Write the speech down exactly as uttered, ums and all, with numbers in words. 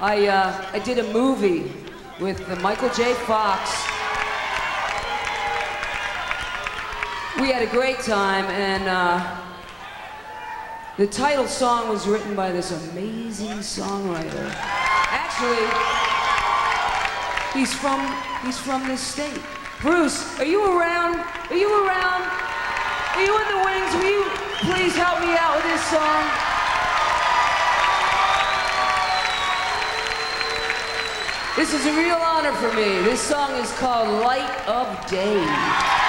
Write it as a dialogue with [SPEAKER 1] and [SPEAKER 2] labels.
[SPEAKER 1] I, uh, I did a movie with uh, Michael J. Fox. We had a great time, and uh, the title song was written by this amazing songwriter. Actually, he's from, he's from this state. Bruce, are you around? Are you around? Are you in the wings? Will you please help me out with this song? This is a real honor for me. This song is called Light of Day.